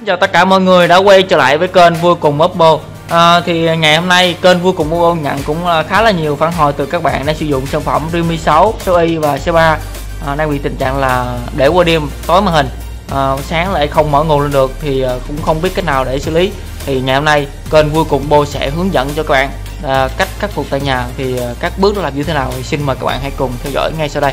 Chào tất cả mọi người đã quay trở lại với kênh Vui Cùng Oppo. Thì ngày hôm nay kênh Vui Cùng Oppo nhận cũng khá là nhiều phản hồi từ các bạn đang sử dụng sản phẩm Realme 6, 6i và 6a đang bị tình trạng là để qua đêm tối màn hình, sáng lại không mở nguồn lên được thì cũng không biết cách nào để xử lý. Thì ngày hôm nay kênh Vui Cùng Oppo sẽ hướng dẫn cho các bạn cách khắc phục tại nhà. Thì các bước đó làm như thế nào thì xin mời các bạn hãy cùng theo dõi ngay sau đây.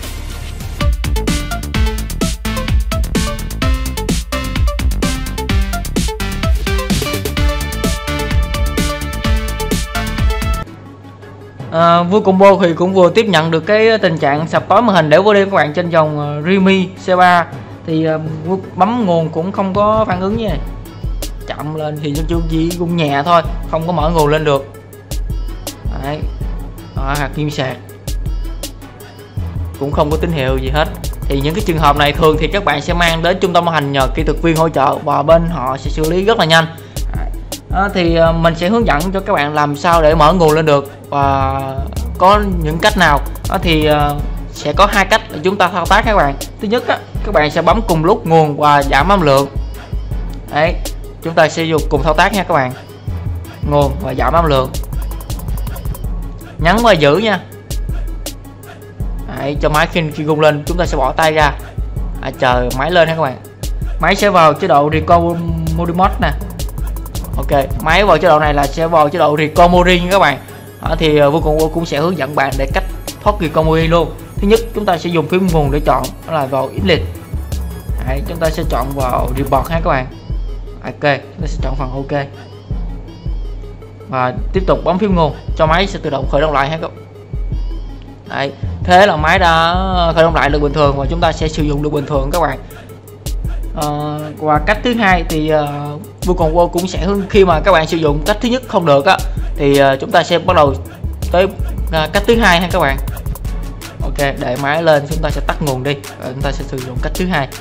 Vui Cùng Oppo thì cũng vừa tiếp nhận được cái tình trạng sập tối màn hình để qua đêm các bạn trên dòng Realme C3. Thì bấm nguồn cũng không có phản ứng như này, chậm lên thì chỉ cũng nhẹ thôi, không có mở nguồn lên được. Đấy, hạt kim sạc cũng không có tín hiệu gì hết. Thì những cái trường hợp này thường thì các bạn sẽ mang đến trung tâm bảo hành nhờ kỹ thuật viên hỗ trợ và bên họ sẽ xử lý rất là nhanh. Thì mình sẽ hướng dẫn cho các bạn làm sao để mở nguồn lên được và có những cách nào. Thì sẽ có hai cách để chúng ta thao tác các bạn. Thứ nhất các bạn sẽ bấm cùng lúc nguồn và giảm âm lượng. Đấy, chúng ta sẽ dùng cùng thao tác nha các bạn. Nguồn và giảm âm lượng, nhấn và giữ nha. Đấy, cho máy khi rung lên chúng ta sẽ bỏ tay ra, chờ máy lên ha các bạn. Máy sẽ vào chế độ Record Mode nè. Ok, máy vào chế độ này là sẽ vào chế độ Record Mode nha các bạn. Thì Vui Cùng Oppo cũng sẽ hướng dẫn bạn để cách thoát Record Mode luôn. Thứ nhất chúng ta sẽ dùng phím nguồn để chọn, đó là vào Inlet. Đấy, chúng ta sẽ chọn vào Report ha các bạn. Ok, chúng ta sẽ chọn phần OK và tiếp tục bấm phím nguồn cho máy sẽ tự động khởi động lại ha các bạn. Đấy, thế là máy đã khởi động lại được bình thường và chúng ta sẽ sử dụng được bình thường các bạn. Và cách thứ hai thì Vui Cùng Oppo cũng sẽ hướng, khi mà các bạn sử dụng cách thứ nhất không được thì chúng ta sẽ bắt đầu tới cách thứ hai ha các bạn. Ok, để máy lên chúng ta sẽ tắt nguồn đi và chúng ta sẽ sử dụng cách thứ hai.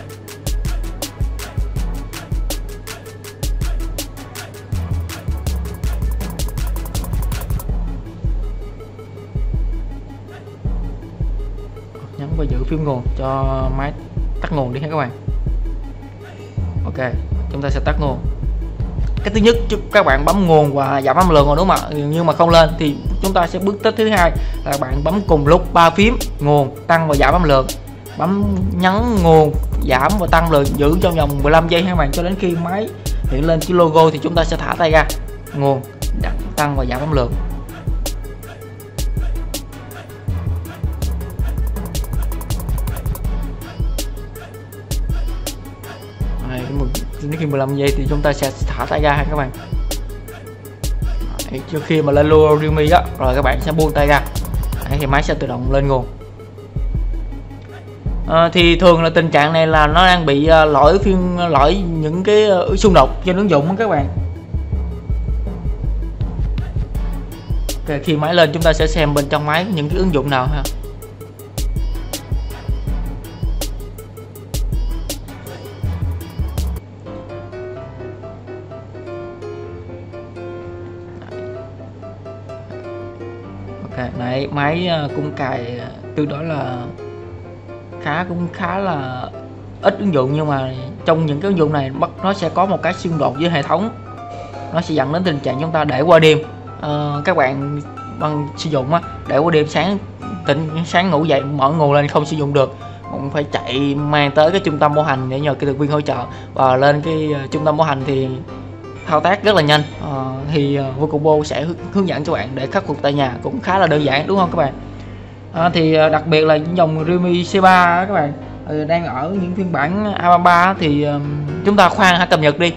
Nhấn và giữ phím nguồn cho máy tắt nguồn đi ha các bạn. Ok, chúng ta sẽ tắt nguồn. Cái thứ nhất các bạn bấm nguồn và giảm âm lượng rồi đúng không ạ, nhưng mà không lên thì chúng ta sẽ bước tới thứ hai là bạn bấm cùng lúc 3 phím nguồn, tăng và giảm âm lượng. Bấm nhấn nguồn, giảm và tăng lượng giữ trong vòng 15 giây các bạn, cho đến khi máy hiện lên cái logo thì chúng ta sẽ thả tay ra. Nguồn, tăng và giảm âm lượng. Đến khi 15 giây thì chúng ta sẽ thả tay ra các bạn. Đấy, trước khi mà lên logo Realme rồi các bạn sẽ buông tay ra. Đấy, thì máy sẽ tự động lên nguồn. Thì thường là tình trạng này là nó đang bị lỗi những cái xung đột trên ứng dụng các bạn. Okay, khi máy lên chúng ta sẽ xem bên trong máy những cái ứng dụng nào ha. Đấy, máy cũng cài tương đối là cũng khá là ít ứng dụng, nhưng mà trong những cái ứng dụng này nó sẽ có một cái xung đột với hệ thống, nó sẽ dẫn đến tình trạng chúng ta để qua đêm. Các bạn sử dụng để qua đêm, sáng ngủ dậy mở nguồn lên không sử dụng được, cũng phải chạy mang tới cái trung tâm bảo hành để nhờ kỹ thuật viên hỗ trợ, và lên cái trung tâm bảo hành thì thao tác rất là nhanh. Thì Vui Cùng Oppo sẽ hướng dẫn cho bạn để khắc phục tại nhà, cũng khá là đơn giản đúng không các bạn. Thì đặc biệt là dòng Realme C3 các bạn đang ở những phiên bản A33 thì chúng ta khoan hãy cập nhật đi,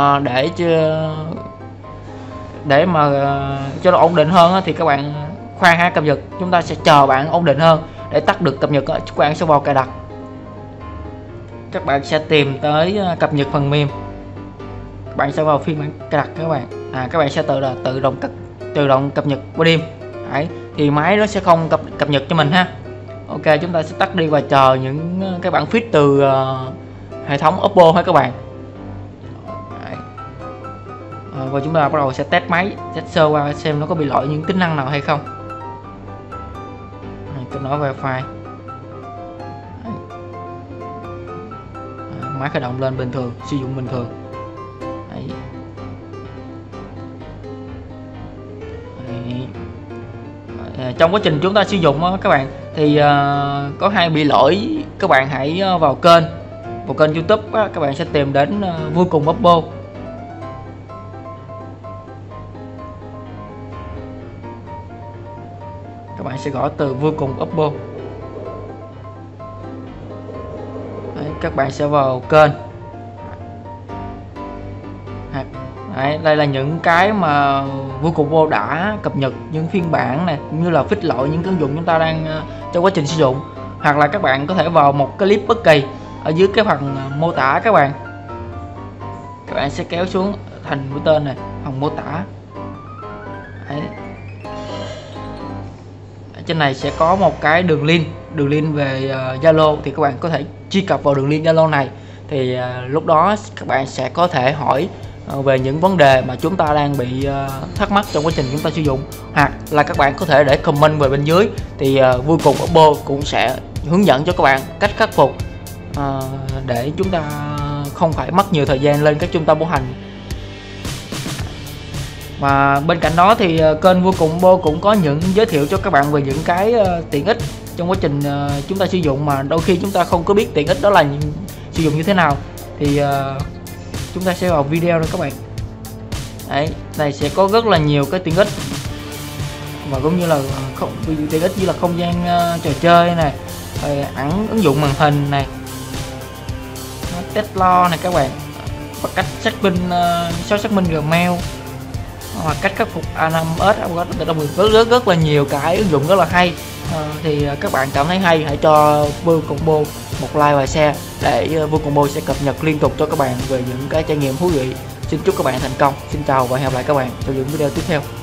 để mà cho nó ổn định hơn thì các bạn khoan hãy cập nhật. Chúng ta sẽ chờ bạn ổn định hơn để tắt được cập nhật. Các bạn sẽ vào cài đặt, các bạn sẽ tìm tới cập nhật phần mềm, các bạn sẽ vào phiên bản cài đặt các bạn. Các bạn sẽ tự động cập nhật qua đêm. Đấy, thì máy nó sẽ không cập nhật cho mình ha. Ok, chúng ta sẽ tắt đi và chờ những cái bản feed từ hệ thống Oppo ha các bạn. Đấy. Và chúng ta bắt đầu sẽ test máy, test sơ qua xem nó có bị lỗi những tính năng nào hay không. Kết nối wifi. Máy khởi động lên bình thường, sử dụng bình thường. trong quá trình chúng ta sử dụng các bạn thì có hay bị lỗi, các bạn hãy vào kênh YouTube các bạn sẽ tìm đến Vui Cùng Oppo. Các bạn sẽ gõ từ Vui Cùng Oppo. Đấy, các bạn sẽ vào kênh. Đấy, đây là những cái mà Vui Cùng Oppo đã cập nhật những phiên bản này, cũng như là fix lỗi những ứng dụng chúng ta đang trong quá trình sử dụng. Hoặc là các bạn có thể vào một cái clip bất kỳ ở dưới cái phần mô tả các bạn sẽ kéo xuống thành mũi tên này, phần mô tả. Đấy. Ở trên này sẽ có một cái đường link về Zalo, thì các bạn có thể truy cập vào đường link Zalo này, thì lúc đó các bạn sẽ có thể hỏi về những vấn đề mà chúng ta đang bị thắc mắc trong quá trình chúng ta sử dụng, hoặc là các bạn có thể để comment về bên dưới, thì Vui Cùng Oppo cũng sẽ hướng dẫn cho các bạn cách khắc phục để chúng ta không phải mất nhiều thời gian lên các trung tâm bảo hành. Và bên cạnh đó thì kênh Vui Cùng Oppo cũng có những giới thiệu cho các bạn về những cái tiện ích trong quá trình chúng ta sử dụng, mà đôi khi chúng ta không có biết tiện ích đó là sử dụng như thế nào, thì chúng ta sẽ vào video rồi các bạn. Đấy, này sẽ có rất là nhiều cái tiện ích, và cũng như là tiện ích như là không gian trò chơi này, ẩn ứng dụng màn hình này, Tesla này các bạn, và cách xác minh Gmail, hoặc cách khắc phục A5s, rất là nhiều cái ứng dụng rất là hay. Thì các bạn cảm thấy hay, hãy cho Vui Cùng Oppo một like và share để Vui Cùng Oppo sẽ cập nhật liên tục cho các bạn về những cái trải nghiệm thú vị. Xin chúc các bạn thành công. Xin chào và hẹn gặp lại các bạn trong những video tiếp theo.